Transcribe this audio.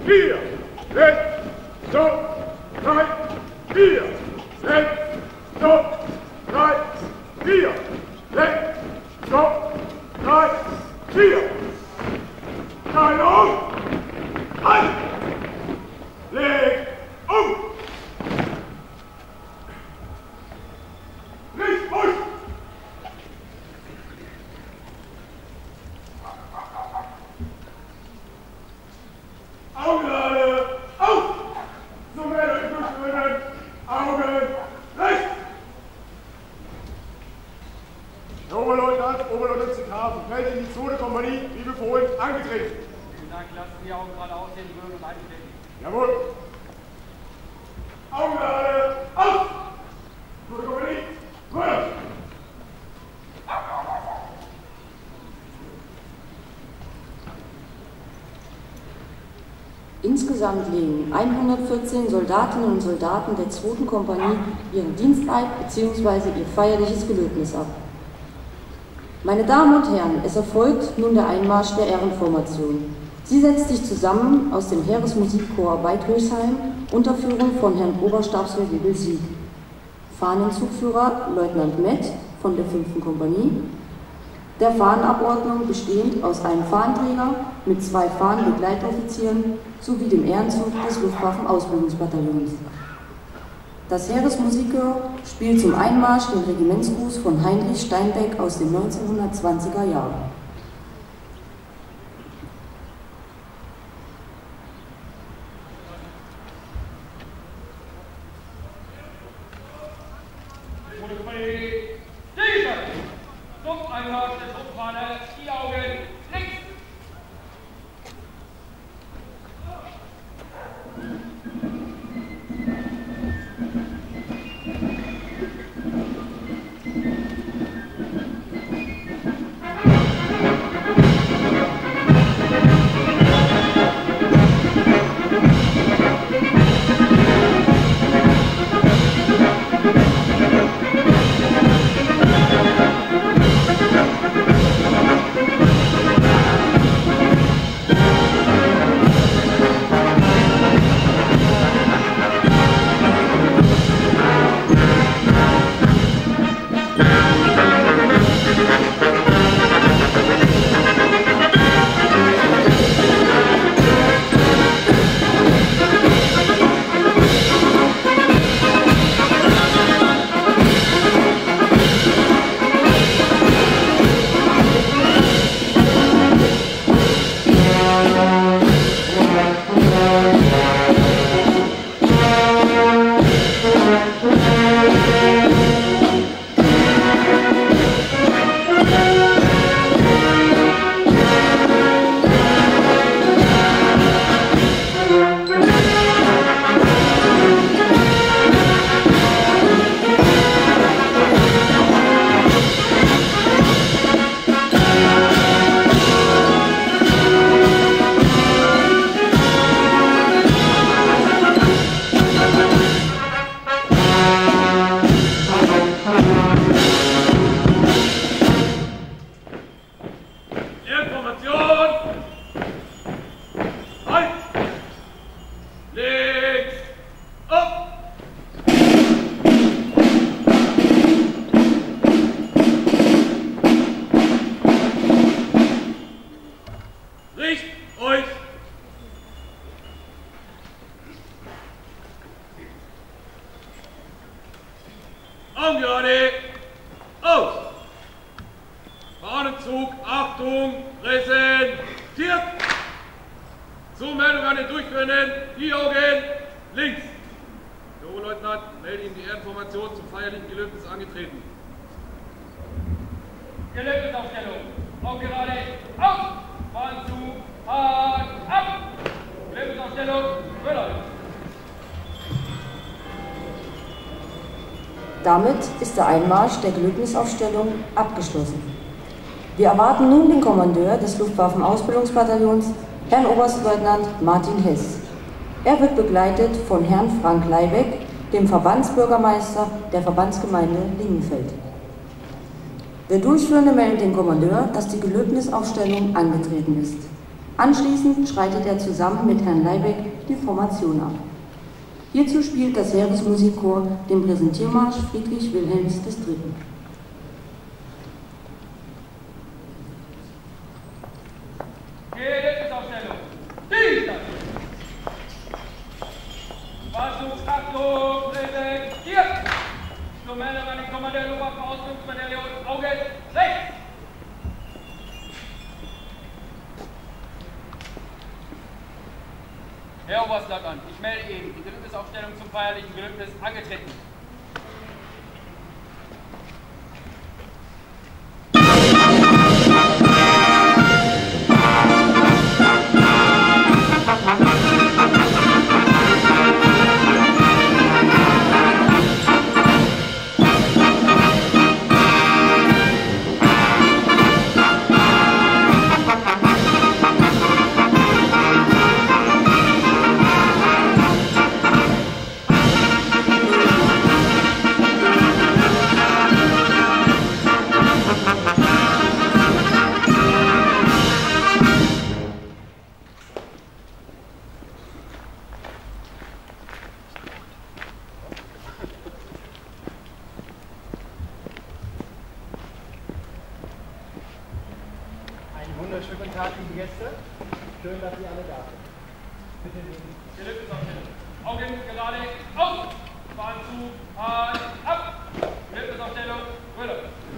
4, 6, stopp, 3, 4, 6, stopp, 3, 4, 6, stopp, 3, 4. Teilung! Halt! Leg um! Nicht aus! Augen alle! Auf! So werde ich durchführen! Augen rechts! Herr Oberleutnant, Oberleutnant Zikarten, melde in die Zone-Kompanie, wie befohlen, angetreten. Vielen Dank, lassen Sie die Augen gerade aussehen, Bürger und eintreten. Jawohl! Augen alle! Auf! Zone-Kompanie, Feuer! Insgesamt legen 114 Soldatinnen und Soldaten der 2. Kompanie ihren Diensteid bzw. ihr feierliches Gelöbnis ab. Meine Damen und Herren, es erfolgt nun der Einmarsch der Ehrenformation. Sie setzt sich zusammen aus dem Heeresmusikkorps Weidhöchsheim unter Führung von Herrn Oberstabsfeldwebel Sieg, Fahnenzugführer Leutnant Mett von der 5. Kompanie, der Fahnenabordnung bestehend aus einem Fahnenträger mit 2 Fahnenbegleitoffizieren sowie dem Ehrenzug des Luftwaffenausbildungsbataillons. Das Heeresmusikkorps spielt zum Einmarsch den Regimentsgruß von Heinrich Steinbeck aus den 1920er Jahren. Gerade aus! Fahnenzug, Achtung, präsentiert! Zumeldung an den Durchführenden, die Augen links. Der Oberleutnant meldet Ihnen die Ehrenformation zum feierlichen Gelöbnis angetreten. Gelöbnisaufstellung, auf gerade, aus! Fahnenzug, Fahrt, ab! Gelöbnisaufstellung, Müller. Damit ist der Einmarsch der Gelöbnisaufstellung abgeschlossen. Wir erwarten nun den Kommandeur des Luftwaffenausbildungsbataillons, Herrn Oberstleutnant Martin Hess. Er wird begleitet von Herrn Frank Leibeck, dem Verbandsbürgermeister der Verbandsgemeinde Lingenfeld. Der Durchführende meldet dem Kommandeur, dass die Gelöbnisaufstellung angetreten ist. Anschließend schreitet er zusammen mit Herrn Leibeck die Formation ab. Hierzu spielt das Heeresmusikchor den Präsentiermarsch Friedrich Wilhelms III. Geländesaufstellung. Dienstag. Versuch, Achtung, präsentiert. Zur Meldung an den Kommandeur der Luftwaffenausrüstungsbataillon, Augen rechts. Herr Oberstleutnant, ich melde Ihnen die Gelübdesaufstellung zum feierlichen Gelübdes angetreten. Wunderschönen guten Tag, liebe Gäste. Schön, dass Sie alle da sind. Bitte nehmen. Gelübdesaufstellung. Augen gerade aus. Fahren zu, ab. Gelübdesaufstellung. Röder.